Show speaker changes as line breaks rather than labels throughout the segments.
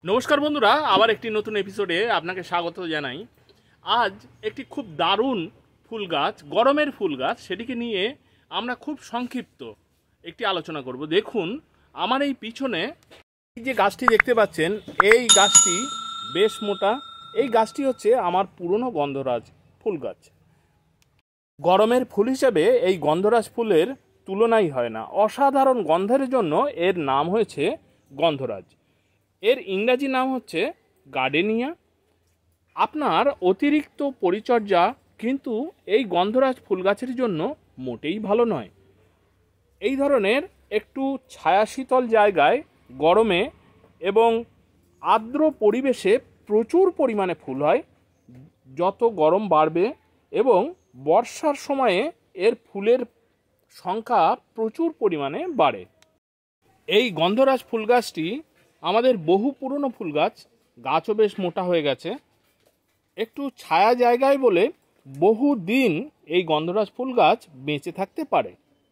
নমস্কার বন্ধুরা, আবার একটি নতুন এপিসোডে আপনাকে স্বাগত জানাই। আজ একটি খুব দারুণ ফুল গাছ, গরমের ফুল গাছ, সেটিকে নিয়ে আমরা খুব সংক্ষিপ্ত একটি আলোচনা করব। দেখুন আমার এই পিছনে এই যে গাছটি দেখতে পাচ্ছেন, এই গাছটি বেশ মোটা। এই গাছটি হচ্ছে আমার পুরনো গন্ধরাজ ফুল গাছ। গরমের ফুল হিসেবে এই গন্ধরাজ ফুলের তুলনাই হয় না। অসাধারণ গন্ধের জন্য এর নাম হয়েছে গন্ধরাজ। এর ইংরাজি নাম হচ্ছে গার্ডেনিয়া। আপনার অতিরিক্ত পরিচর্যা কিন্তু এই গন্ধরাজ ফুল গাছের জন্য মোটেই ভালো নয়। এই ধরনের একটু ছায়া শীতল জায়গায় গরমে এবং আর্দ্র পরিবেশে প্রচুর পরিমাণে ফুল হয়। যত গরম বাড়বে এবং বর্ষার সময়ে এর ফুলের সংখ্যা প্রচুর পরিমাণে বাড়ে। এই গন্ধরাজ ফুল গাছটি আমাদের বহু পুরনো ফুল গাছ, গাছও বেশ মোটা হয়ে গেছে। একটু ছায়া জায়গায় বলে বহু দিন এই গন্ধরাজ ফুল গাছ বেঁচে থাকতে পারে।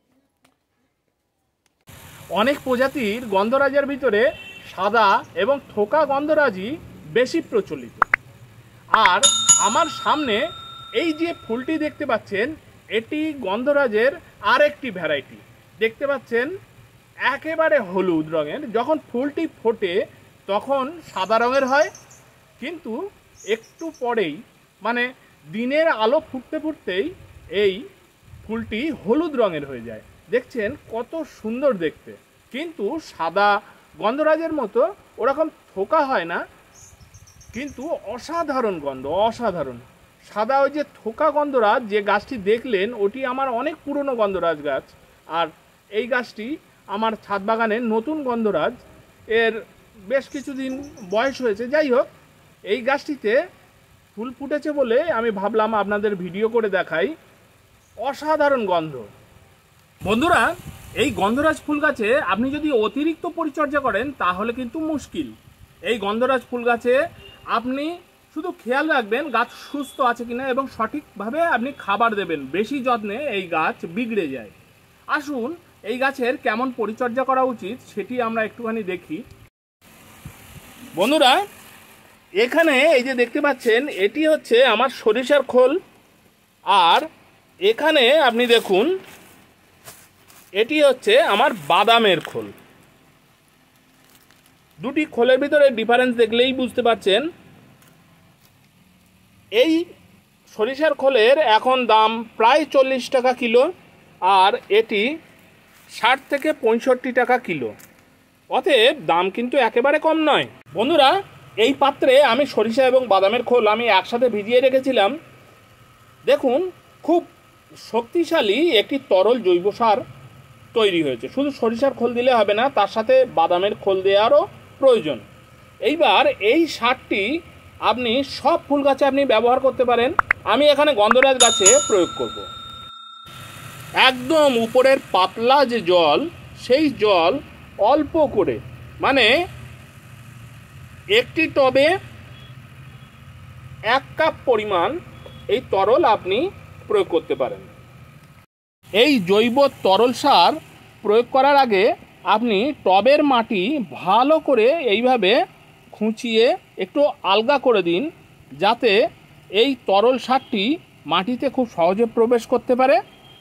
অনেক প্রজাতির গন্ধরাজের ভিতরে সাদা এবং থোকা গন্ধরাজই বেশি প্রচলিত। আর আমার সামনে এই যে ফুলটি দেখতে পাচ্ছেন, এটি গন্ধরাজের আরেকটি ভ্যারাইটি। দেখতে পাচ্ছেন একেবারে হলুদ রঙের। যখন ফুলটি ফোটে তখন সাদা রঙের হয়, কিন্তু একটু পরেই মানে দিনের আলো ফুটতে ফুটতেই এই ফুলটি হলুদ রঙের হয়ে যায়। দেখছেন কত সুন্দর দেখতে, কিন্তু সাদা গন্ধরাজের মতো ওরকম থোকা হয় না, কিন্তু অসাধারণ গন্ধ, অসাধারণ। সাদা ওই যে থোকা গন্ধরাজ যে গাছটি দেখলেন, ওটি আমার অনেক পুরনো গন্ধরাজ গাছ। আর এই গাছটি আমার ছাদ বাগানের নতুন গন্ধরাজ, এর বেশ কিছুদিন বয়স হয়েছে। যাই হোক, এই গাছটিতে ফুল ফুটেছে বলে আমি ভাবলাম আপনাদের ভিডিও করে দেখাই। অসাধারণ গন্ধ। বন্ধুরা, এই গন্ধরাজ ফুল গাছে আপনি যদি অতিরিক্ত পরিচর্যা করেন তাহলে কিন্তু মুশকিল। এই গন্ধরাজ ফুল গাছে আপনি শুধু খেয়াল রাখবেন গাছ সুস্থ আছে কিনা এবং সঠিকভাবে আপনি খাবার দেবেন। বেশি যত্নে এই গাছ বিগড়ে যায়। আসুন এই গাছের কেমন পরিচর্যা করা উচিত সেটি আমরা একটুখানি দেখি। বন্ধুরা, এখানে এই যে দেখতে পাচ্ছেন, এটি হচ্ছে আমার সরিষার খোল। আর এখানে আপনি দেখুন, এটি হচ্ছে আমার বাদামের খোল। দুটি খোলের ভিতরে ডিফারেন্স দেখলেই বুঝতে পারছেন। এই সরিষার খোলের এখন দাম প্রায় 40 টাকা কিলো, আর এটি 60 থেকে 65 টাকা কিলো। অতএব দাম কিন্তু একেবারে কম নয়। বন্ধুরা, এই পাত্রে আমি সরিষা এবং বাদামের খোল আমি একসাথে ভিজিয়ে রেখেছিলাম। দেখুন খুব শক্তিশালী একটি তরল জৈব সার তৈরি হয়েছে। শুধু সরিষার খোল দিলে হবে না, তার সাথে বাদামের খোল দেওয়ারও প্রয়োজন। এইবার এই সারটি আপনি সব ফুল গাছে আপনি ব্যবহার করতে পারেন। আমি এখানে গন্ধরাজ গাছে প্রয়োগ করব। একদম উপরের পাতলা যে জল, সেই জল অল্প করে, মানে একটি টবে 1 কাপ পরিমাণ এই তরল আপনি প্রয়োগ করতে পারেন। এই জৈব তরল সার প্রয়োগ করার আগে আপনি টবের মাটি ভালো করে এইভাবে খুঁচিয়ে একটু আলগা করে দিন, যাতে এই তরল সারটি মাটিতে খুব সহজে প্রবেশ করতে পারে।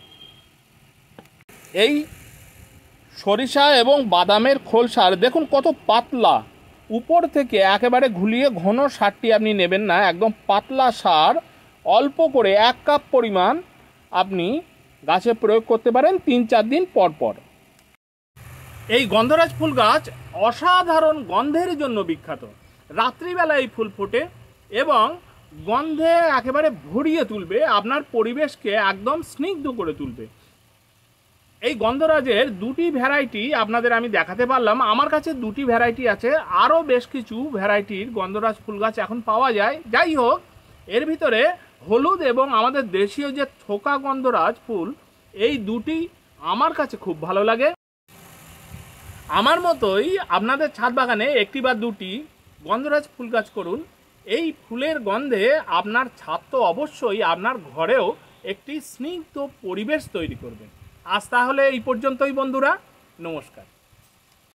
এই সরিষা এবং বাদামের খোল সার দেখুন কত পাতলা। উপর থেকে একেবারে ঘুলিয়ে ঘন সারটি আপনি নেবেন না, একদম পাতলা সার অল্প করে 1 কাপ পরিমাণ আপনি গাছে প্রয়োগ করতে পারেন 3-4 দিন পর পর। এই গন্ধরাজ ফুল গাছ অসাধারণ গন্ধের জন্য বিখ্যাত। রাত্রিবেলা এই ফুল ফোটে এবং গন্ধে একেবারে ভরিয়ে তুলবে, আপনার পরিবেশকে একদম স্নিগ্ধ করে তুলবে। এই গন্ধরাজের দুটি ভ্যারাইটি আপনাদের আমি দেখাতে পারলাম। আমার কাছে দুটি ভ্যারাইটি আছে, আরও বেশ কিছু ভ্যারাইটির গন্ধরাজ ফুল গাছ এখন পাওয়া যায়। যাই হোক, এর ভিতরে হলুদ এবং আমাদের দেশীয় যে থোকা গন্ধরাজ ফুল, এই দুটি আমার কাছে খুব ভালো লাগে। আমার মতোই আপনাদের ছাদ বাগানে একটি বা দুটি গন্ধরাজ ফুল গাছ করুন। এই ফুলের গন্ধে আপনার ছাদ তো অবশ্যই আপনার ঘরেও একটি স্নিগ্ধ পরিবেশ তৈরি করবে। আজ তাহলে এই পর্যন্তই বন্ধুরা, নমস্কার।